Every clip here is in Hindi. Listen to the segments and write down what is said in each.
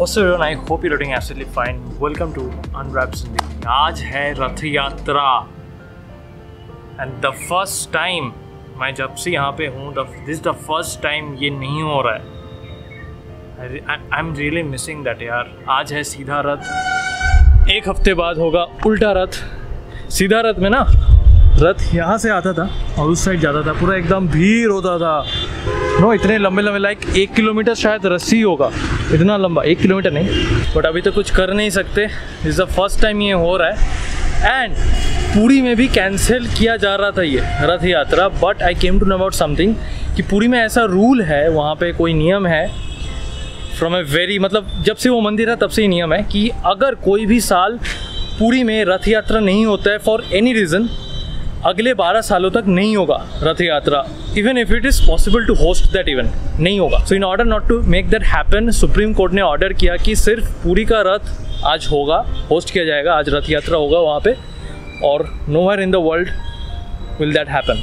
What's up everyone? I hope you're doing absolutely fine. Welcome to Unwrapped Zindagi. आज है रथ यात्रा and the first time मैं जब से यहाँ पे हूँ this is the first time ये नहीं हो रहा है. I'm really missing that यार. आज है सीधा रथ, एक हफ्ते बाद होगा उल्टा रथ. सीधा रथ में ना रथ यहाँ से आता था और उस साइड जाता था, पूरा एकदम भीड़ होता था. इतने लंबे लाइक 1 किलोमीटर शायद रस्सी होगा, इतना लंबा. 1 किलोमीटर नहीं, बट अभी तो कुछ कर नहीं सकते. इज़ द फर्स्ट टाइम ये हो रहा है. एंड पुरी में भी कैंसिल किया जा रहा था ये Rath Yatra, but I came to know about something कि पुरी में ऐसा रूल है, वहाँ पे कोई नियम है फ्रॉम ए वेरी जब से वो मंदिर है तब से ही नियम है कि अगर कोई भी साल पुरी में रथ यात्रा नहीं होता है फॉर एनी रीज़न, अगले 12 सालों तक नहीं होगा Rath Yatra. Even if it is possible to host that event, नहीं होगा. So in order not to make that happen, Supreme Court ने ऑर्डर किया कि सिर्फ पुरी का रथ आज होगा, होस्ट किया जाएगा. आज रथ यात्रा होगा वहाँ पे, और nowhere in the world will that happen.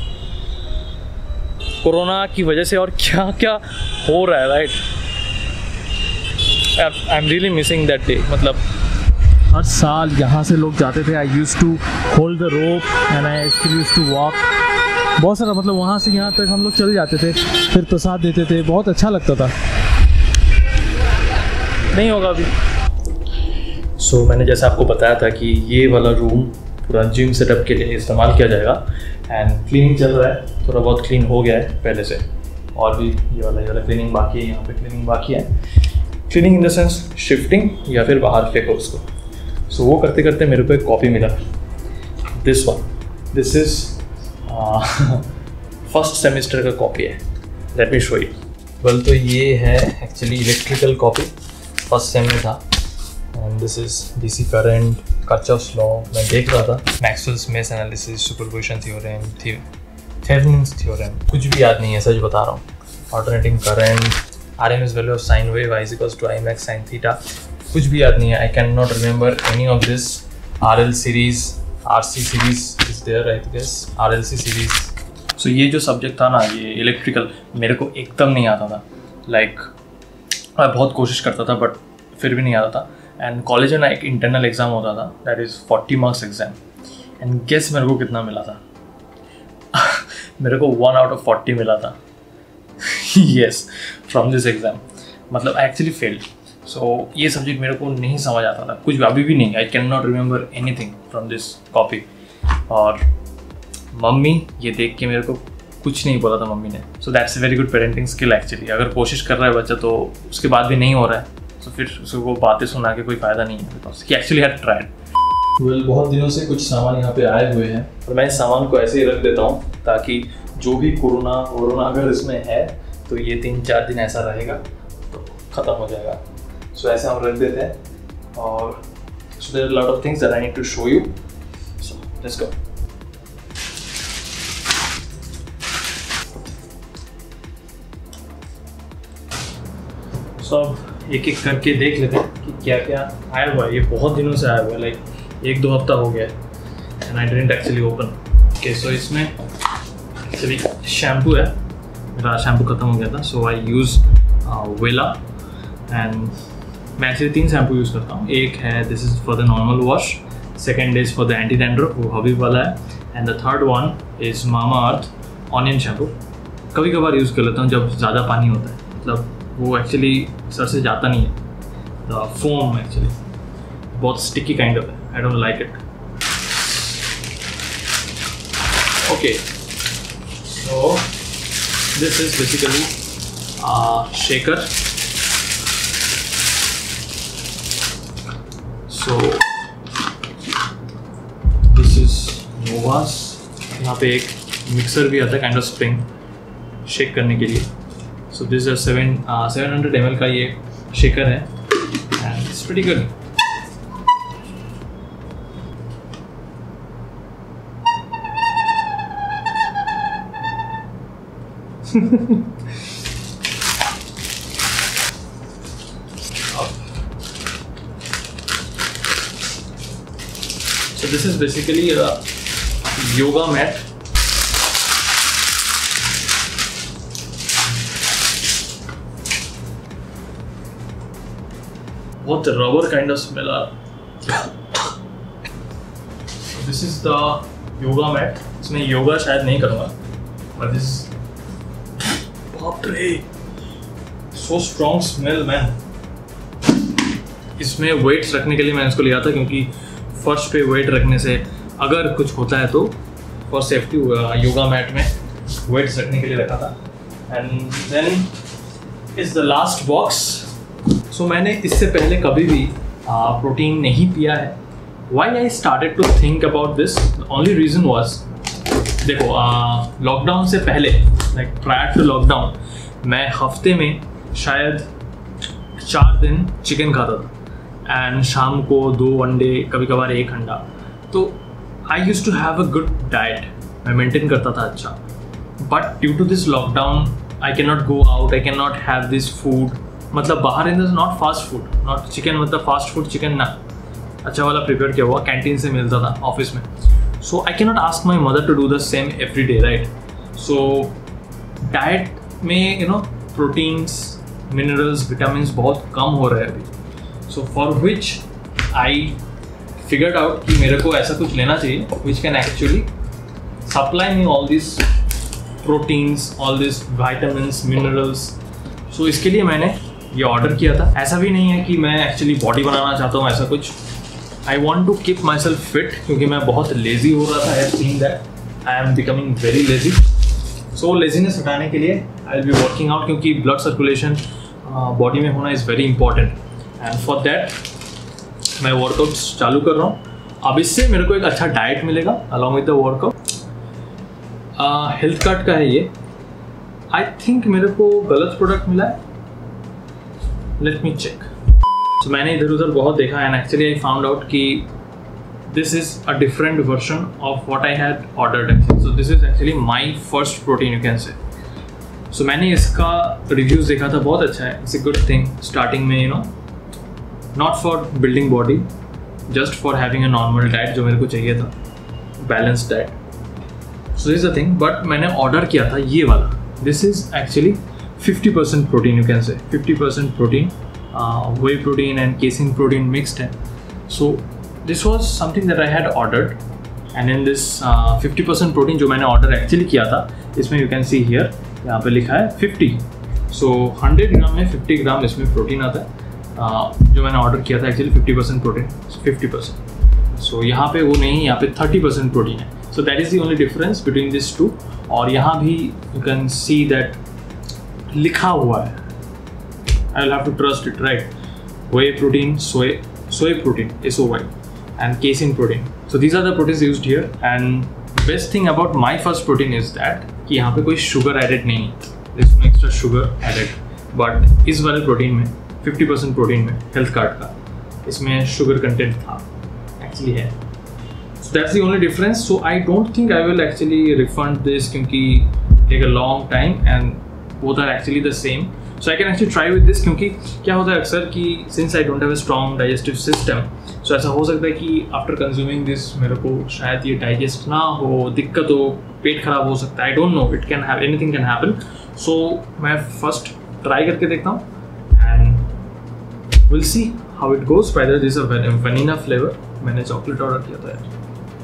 Corona की वजह से और क्या क्या हो रहा है, right. I am really missing that day. हर साल यहाँ से लोग जाते थे. I use to hold the rope and I still use to walk. बहुत सारा वहाँ से यहाँ तक हम लोग चल जाते थे, फिर प्रसाद देते थे, बहुत अच्छा लगता था. नहीं होगा अभी. सो मैंने जैसे आपको बताया था कि ये वाला रूम पूरा जिम सेटअप के लिए इस्तेमाल किया जाएगा. एंड क्लीनिंग चल रहा है, थोड़ा बहुत क्लीन हो गया है पहले से, और भी ये वाला क्लीनिंग बाकी है. यहाँ पे क्लीनिंग बाकी है. Cleaning in the sense shifting या फिर बाहर फेंको उसको. सो वो करते करते मेरे को एक कॉपी मिला, this one. This is first semester का कॉपी है. Let me show you. Well, तो ये है actually electrical copy, first sem में था. And this is DC current, Kirchhoff's law. मैं देख रहा था Maxwell's mesh analysis, superposition theorem, Thevenin's theorem, कुछ भी याद नहीं है, सच बता रहा हूँ. Alternating current, RMS value of sine wave I = IMAX sin theta, कुछ भी याद नहीं है. I can not remember any of this. RL series, RC series is there, I guess RLC series. So ये जो सब्जेक्ट था ना, ये इलेक्ट्रिकल, मेरे को एकदम नहीं आता था. लाइक मैं बहुत कोशिश करता था बट फिर भी नहीं आता था. एंड कॉलेज में ना एक इंटरनल एग्ज़ाम होता था, that is 40 marks exam. And guess मेरे को कितना मिला था? मेरे को 1 out of 40 मिला था. Yes, from this exam. I actually failed. So ये सब्जेक्ट मेरे को नहीं समझ आता था, कुछ अभी भी नहीं. I can not remember anything from this copy. और मम्मी ये देख के मेरे को कुछ नहीं बोला था मम्मी ने. So that's a very good parenting skill actually. अगर कोशिश कर रहा है बच्चा तो उसके बाद भी नहीं हो रहा है, तो फिर उसको बातें सुना के कोई फ़ायदा नहीं है, because he actually had tried. Well, बहुत दिनों से कुछ सामान यहाँ पे आए हुए हैं और मैं इस सामान को ऐसे ही रख देता हूँ ताकि जो भी कोरोना अगर इसमें है तो ये 3-4 दिन ऐसा रहेगा तो ख़त्म हो जाएगा. सो ऐसे हम रख देते हैं. और so there are lot of things that I need to show you. So let's go. So अब एक एक करके देख लेते हैं कि क्या क्या आया हुआ है. ये बहुत दिनों से आया हुआ है, लाइक 1-2 हफ्ता हो गया है. And I didn't actually open. Okay, so इसमें एक्चुअली शैम्पू है. मेरा शैम्पू ख़त्म हो गया था, so I use Wella. And मैं एक्चुअली 3 शैम्पू यूज़ करता हूँ. एक है this is for the normal wash, second is for the anti dandruff, वो हबीब वाला है. And the third one is Mamaearth onion shampoo. कभी कभार यूज़ कर लेता हूँ जब ज़्यादा पानी होता है. वो एक्चुअली सर से जाता नहीं है. द फोम एक्चुअली बहुत स्टिकी काइंड ऑफ है. I don't like it. Okay, so this is basically shaker. So this is Novas. यहाँ पे एक मिक्सर भी आता है, काइंड ऑफ स्प्रिंग शेक करने के लिए. सो दिस इज 700 ml का ये शेकर है. And it's pretty good. So this is basically a yoga mat. बहुत रबर काइंड ऑफ स्मेल आ रहा। This is the yoga mat. इसमें योगा शायद नहीं करूँगा, बट दिस बाप रे सो स्ट्रॉन्ग स्मेल मैन। इसमें वेट्स रखने के लिए मैंने इसको लिया था, क्योंकि फर्श पे वेट रखने से अगर कुछ होता है तो फॉर सेफ्टी योगा मैट में वेट्स रखने के लिए रखा था। And then is the last box. So मैंने इससे पहले कभी भी प्रोटीन नहीं पिया है। Why I started to think about this, only reason was, देखो लॉकडाउन से पहले, लाइक प्रायर टू लॉकडाउन, मैं हफ्ते में शायद 4 दिन चिकन खाता था एंड शाम को 2 अंडे, कभी कभार 1 अंडा। तो I use to have a good diet, मैं मेंटेन करता था अच्छा। But due to this lockdown I can not go out, I can not have this food, मतलब बाहर in this not fast food, not chicken, मतलब फास्ट फूड चिकन ना, अच्छा वाला प्रिपेयर किया हुआ कैंटीन से मिलता था ऑफिस में। So I can not ask my mother to do the same every day, right. So diet में प्रोटीन्स, मिनरल्स, विटामिन्स बहुत कम हो रहे हैं अभी। So for which I figured out कि मेरे को ऐसा कुछ लेना चाहिए which can actually supply me all this proteins, all this vitamins, minerals. So इसके लिए मैंने ये ऑर्डर किया था। ऐसा भी नहीं है कि मैं एक्चुअली बॉडी बनाना चाहता हूँ, ऐसा कुछ। I want to keep myself fit, क्योंकि मैं बहुत लेजी हो रहा था। I have seen that I am becoming very lazy. So laziness हटाने के लिए I will be working out, क्योंकि ब्लड सर्कुलेशन बॉडी में होना is very important. And for that मैं वर्कआउट्स चालू कर रहा हूँ। अब इससे मेरे को एक अच्छा डाइट मिलेगा along with the workout. Health card का है ये। आई थिंक मेरे को गलत प्रोडक्ट मिला है, लेट मी चेक। तो मैंने इधर उधर बहुत देखा and actually I found out कि this is a different version of what I had ordered. So this is actually my first protein, you can say. So मैंने इसका रिव्यूज़ देखा था, बहुत अच्छा है, it's a good thing starting में, not for building body, just for having a normal diet जो मेरे को चाहिए था, balance diet. So this the thing. But मैंने ऑर्डर किया था ये वाला। This is actually 50% protein, you can say 50% protein, whey protein and casein protein mixed है. So this was something that I had ordered, and in this 50% protein जो मैंने ऑर्डर एक्चुअली किया था, इसमें you can see here यहाँ पे लिखा है 50. So 100 ग्राम में 50 ग्राम इसमें प्रोटीन आता है। जो मैंने ऑर्डर किया था एक्चुअली 50% प्रोटीन, 50%. So यहाँ पे वो नहीं, यहाँ पे 30% प्रोटीन है. So that is the only difference between these two. और यहाँ भी you can see that लिखा हुआ है. I will have to trust it, right? Whey protein, soy protein, SOY, and casein protein. So these are the proteins used here. And best thing about my first protein is that कि यहाँ पे कोई sugar added नहीं है. There's no extra sugar added. But इस वाले प्रोटीन में 50% प्रोटीन में हेल्थ कार्ड का इसमें sugar content था, actually है. So that's the only difference. So I don't think I will actually refund this क्योंकि take a long time and both are actually the same. So I can actually try with this क्योंकि क्या होता है अक्सर कि since I don't have a strong digestive system, so ऐसा हो सकता है कि after consuming this मेरे को शायद ये digest ना हो, दिक्कत हो, पेट खराब हो सकता है. I don't know, it can have, anything can happen. So मैं first try करके देखता हूँ and we'll see how it goes. By the way, this is a vanilla flavor. मैंने chocolate order किया था यार.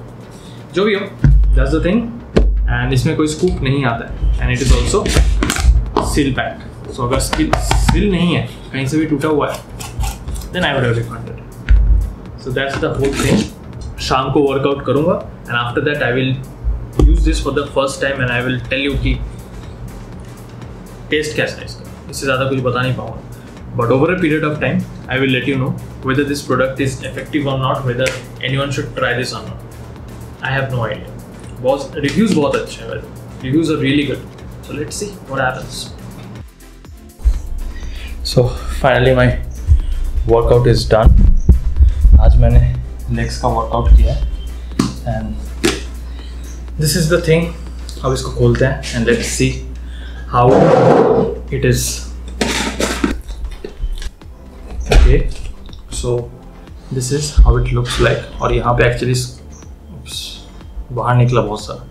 जो भी हो, that's the thing. And इसमें कोई scoop नहीं आता है and it is also seal packed. So अगर सील नहीं है, कहीं से भी टूटा हुआ है, then I would have refunded. So that's the whole thing. शाम को वर्कआउट करूँगा and after that I will use this for the first time and I will tell you कि टेस्ट कैसा है इसका. इससे ज़्यादा कुछ बता नहीं पाऊँगा. But over a period of time, I will let you know whether this product is effective or not, whether anyone should try this or not. I have no idea. बहुत reviews बहुत अच्छे हैं. Reviews are really good. So let's see what happens. So finally my workout is done. आज मैंने legs का workout किया है and this is the thing. अब इसको खोलते हैं and let's see how it is. Okay, so this is how it looks like. और यहाँ पे actually बाहर निकला बहुत सारा.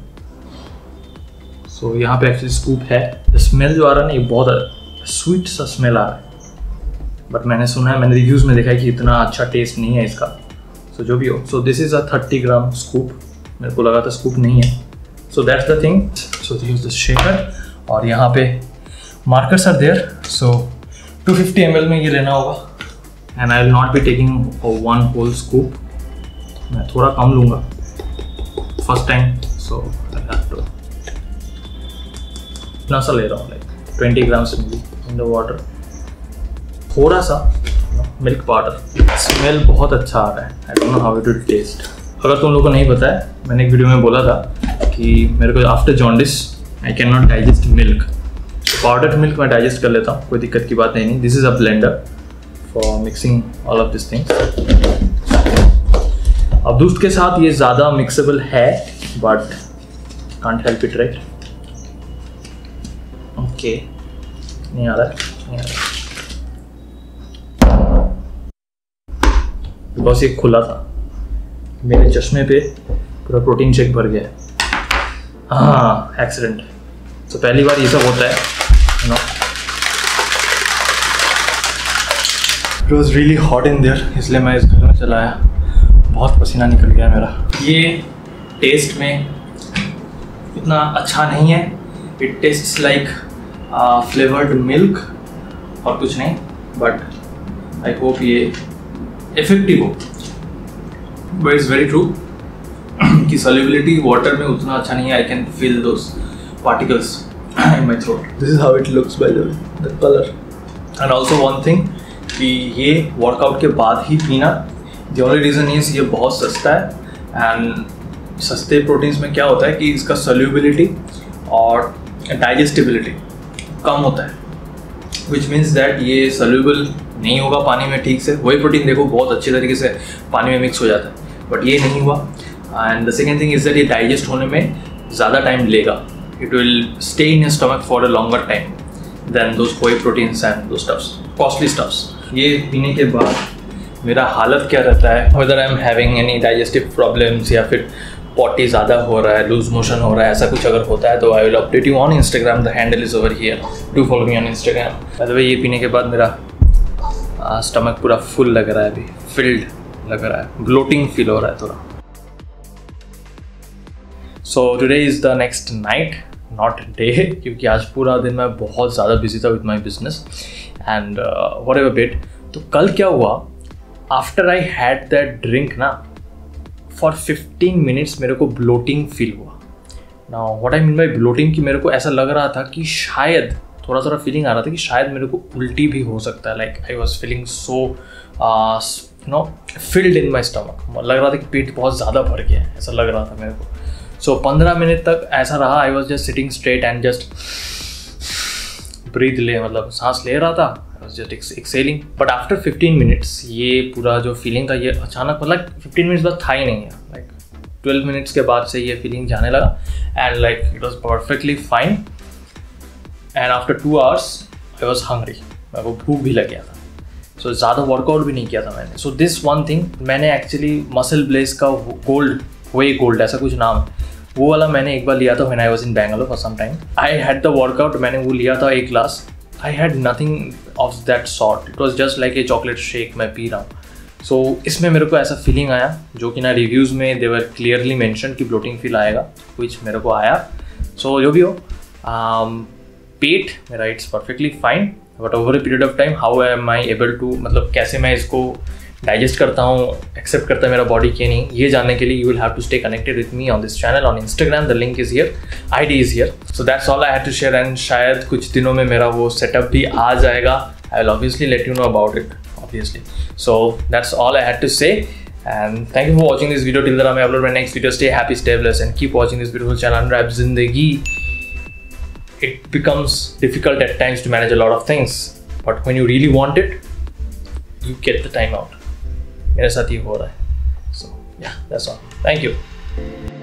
So यहाँ पे actually scoop है. The smell जो आ रहा है ना, ये बहुत स्वीट सा स्मेल आ रहा है. बट मैंने सुना है, मैंने रिव्यूज़ में देखा है कि इतना अच्छा टेस्ट नहीं है इसका। सो जो भी हो, so this is a 30 gram scoop. मेरे को लगा था स्कूप नहीं है। So that's the thing. So use the shaker और यहाँ पे markers are there. So 250 ml में ये लेना होगा and I will not be taking 1 whole scoop. मैं थोड़ा कम लूँगा फर्स्ट टाइम। सो इतना सा ले रहा हूँ, like 20 grams in the water. थोड़ा सा मिल्क पाउडर। स्मेल बहुत अच्छा आ रहा है। I don't know how it will taste. अगर तुम लोगों को नहीं पता है, मैंने एक वीडियो में बोला था कि मेरे को after jaundice I can not digest milk. Powdered milk मैं डाइजेस्ट कर लेता हूँ, कोई दिक्कत की बात नहीं। This is a blender for mixing all of this things. अब दूध के साथ ये ज़्यादा मिक्सेबल है, but can't help it, right? Okay, नहीं आ रहा है, नहीं आ रहा बिकॉज ये खुला था। मेरे चश्मे पे पूरा प्रोटीन शेक भर गया है। हाँ, एक्सीडेंट। तो पहली बार ये सब होता है, you know. It was really hot in there, इसलिए मैं इस घर में चला आया। बहुत पसीना निकल गया मेरा। ये टेस्ट में इतना अच्छा नहीं है। It tastes like flavoured milk और कुछ नहीं, बट आई होप ये इफेक्टिव हो। बट इट्स वेरी ट्रू कि सॉल्युबिलिटी वाटर में उतना अच्छा नहीं है। I can feel those particles in my throat. This is how it looks by the colour. And also one thing कि ये वर्कआउट के बाद ही पीना। द ओनली रीज़न इज ये बहुत सस्ता है एंड सस्ते प्रोटीन्स में क्या होता है कि इसका सॉल्युबिलिटी और डाइजेस्टिबिलिटी कम होता है, विच मीन्स दैट ये सॉल्युबल नहीं होगा पानी में ठीक से। वही प्रोटीन देखो बहुत अच्छे तरीके से पानी में मिक्स हो जाता है, बट ये नहीं हुआ। And the second thing is that ये डाइजेस्ट होने में ज़्यादा टाइम लेगा। It will stay in your stomach for a longer time than those whey proteins and those stuffs, costly stuffs। ये पीने के बाद मेरा हालत क्या रहता है, whether I am having any digestive problems या फिर पॉटी ज़्यादा हो रहा है, लूज मोशन हो रहा है, ऐसा कुछ अगर होता है तो I will update you on Instagram. The handle is over here, do follow me on Instagram. By the way, ये पीने के बाद मेरा स्टमक पूरा फुल लग रहा है, अभी फिल्ड लग रहा है, ब्लोटिंग फील हो रहा है थोड़ा। So today is the next night, not day, क्योंकि आज पूरा दिन मैं बहुत ज़्यादा बिजी था with my business and whatever bit. तो कल क्या हुआ, after I had that drink ना, फॉर 15 मिनट्स मेरे को ब्लोटिंग फील हुआ। Now what I mean by bloating, कि मेरे को ऐसा लग रहा था कि शायद थोड़ा थोड़ा फीलिंग आ रहा था कि शायद मेरे को उल्टी भी हो सकता है। Like I was feeling so no filled in my stomach. लग रहा था कि पेट बहुत ज़्यादा भर गया है, ऐसा लग रहा था मेरे को। सो 15 मिनट तक ऐसा रहा। I was just sitting straight and just breathe ले, मतलब सांस ले रहा था, just exhaling. But after 15 minutes ये पूरा जो फीलिंग था ये अचानक, मतलब 15 मिनट्स बाद था ही नहीं है। लाइक 12 मिनट्स के बाद से ये फीलिंग जाने लगा and like it was perfectly fine. And after 2 hours I was hungry, मेरे को भूख भी लग गया था। सो ज़्यादा वर्कआउट भी नहीं किया था मैंने। सो दिस वन थिंग, मैंने एक्चुअली मसल ब्लेस का गोल्ड ऐसा कुछ नाम, वो वाला मैंने एक बार लिया था when I was in Bangalore for some time. I had the workout, मैंने वो लिया था 1 glass. I had nothing of that sort, it was just like a chocolate shake मैं पी रहा हूँ। सो इसमें मेरे को ऐसा फीलिंग आया, जो कि ना रिव्यूज़ में दे वर क्लियरली मेंशन कि ब्लोटिंग फील आएगा, विच मेरे को आया। सो जो भी हो, पेट मेरा it's perfectly fine, but over a period of time how am I able to, मतलब कैसे मैं इसको डाइजेस्ट करता हूँ, एक्सेप्ट करता है मेरा बॉडी के नहीं, ये जानने के लिए you will have to stay connected with me on this channel on Instagram. The link is here, ID is here. So that's all I had to share and शायद कुछ दिनों में मेरा वो सेटअप भी आ जाएगा। I will obviously let you know about it, obviously. So that's all I had to say and thank you for watching this video till the time I upload my next video. Stay happy, stay blessed and keep watching this beautiful channel Unwrap Zindagi. It becomes difficult at times to manage a lot of things, but when you really want it, you get the time out. मेरे साथ ये हो रहा है। So yeah, that's all. Thank you.